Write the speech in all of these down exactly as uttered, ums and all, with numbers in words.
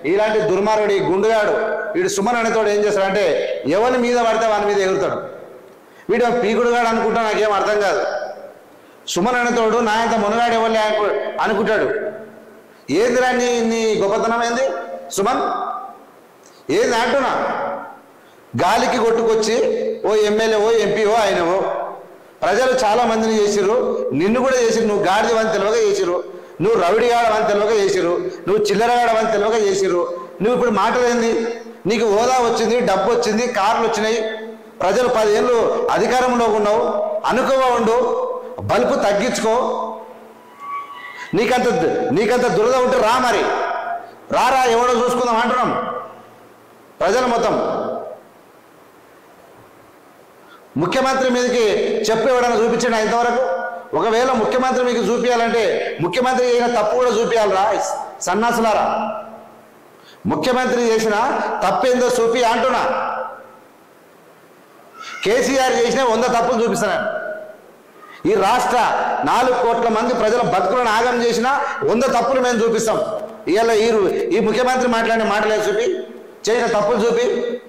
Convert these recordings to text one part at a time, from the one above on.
ఇలాంటి దుర్మార్గుడు ఈ గుండుగాడు వీడు సుమన్ అనేతోడు ఏం చేస్తాడంటే ఎవరి మీద పడితే వాని మీద ఎగురుతాడు. వీడు పీకుడుగాడు అనుకుంటా నాకేం అర్థం కాదు. సుమన్ అనేతోడు నా అంత మునగాడు ఎవరు అనుకుంటాడు. ఏందిరా నీ నీ గొప్పతనం ఏంది సుమన్? ఏంది అంటున్నా? గాలికి కొట్టుకొచ్చి ఓ ఎమ్మెల్యే ఓ ఎంపీఓ అయినవో ప్రజలు చాలా మందిని చేసిర్రు, నిన్ను కూడా చేసిరు. నువ్వు గాడిదవని తెలియక చేసిరు, నువ్వు రౌడీగాడవని తెలియక చేసిరు, నువ్వు చిల్లరగాడవని తెలియక చేసిరు. నువ్వు ఇప్పుడు మాటలేంది? నీకు హోదా వచ్చింది, డబ్బు వచ్చింది, కార్లు వచ్చినాయి, ప్రజలు పదేళ్ళు అధికారంలో ఉన్నావు, అనుకువ ఉండు, బలుపు తగ్గించుకో. నీకంత నీకంత దురద ఉంటే రా, మరి రారా, ఎవడో చూసుకుందాం అంటున్నాం ప్రజలు మొత్తం. ముఖ్యమంత్రి మీదకి చెప్పు ఎవడన్నా చూపించండి ఇంతవరకు. ఒకవేళ ముఖ్యమంత్రి మీకు చూపించాలంటే ముఖ్యమంత్రి చేసిన తప్పు కూడా చూపించాలరా సన్నాసులారా. ముఖ్యమంత్రి చేసిన తప్పేందో చూపి అంటున్నా. కేసీఆర్ చేసిన వంద తప్పులు చూపిస్తున్నాను. ఈ రాష్ట్ర నాలుగు కోట్ల మంది ప్రజల బతుకులను ఆగం చేసిన వంద తప్పులు మేము చూపిస్తాం. ఇవాళ ఈ ఈ ముఖ్యమంత్రి మాట్లాడిన మాటలే చూపి, చేసిన తప్పులు చూపి.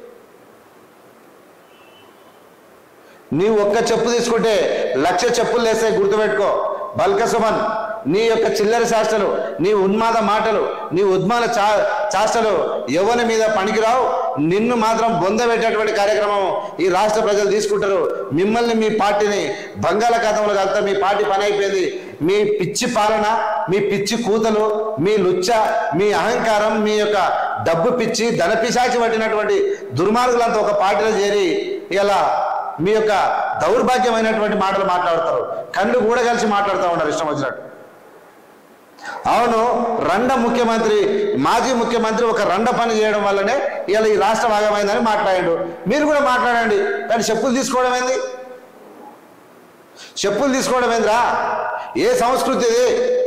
నీవు ఒక్క చెప్పు తీసుకుంటే లక్ష చెప్పులు వేస్తే గుర్తుపెట్టుకో బల్క సుమన్. నీ యొక్క చిల్లర శాస్త్రలు, నీ ఉన్మాద మాటలు, నీ ఉద్మాల చా చాష్టలు ఎవరి మీద పనికిరావు. నిన్ను మాత్రం బొందబెట్టేటువంటి కార్యక్రమం ఈ రాష్ట్ర ప్రజలు తీసుకుంటారు. మిమ్మల్ని మీ పార్టీని బంగాళాఖాతంలో కలితే మీ పార్టీ పని అయిపోయింది. మీ పిచ్చి పాలన, మీ పిచ్చి కూతలు, మీ లుచ్చ, మీ అహంకారం, మీ యొక్క డబ్బు పిచ్చి ధన పిశాచి పట్టినటువంటి దుర్మార్గులంతా ఒక పార్టీలో చేరి ఇలా మీ యొక్క దౌర్భాగ్యమైనటువంటి మాటలు మాట్లాడతారు. కళ్ళు కూడా కలిసి మాట్లాడుతూ ఉన్నారు ఇష్టం వచ్చినట్టు. అవును, రండ ముఖ్యమంత్రి, మాజీ ముఖ్యమంత్రి ఒక రండ పని చేయడం వల్లనే ఇలా ఈ రాష్ట్రం భాగమైందని మాట్లాడాడు. మీరు కూడా మాట్లాడండి, కానీ చెప్పులు తీసుకోవడం ఏంది? చెప్పులు తీసుకోవడం ఏందిరా? ఏ సంస్కృతి ఇది?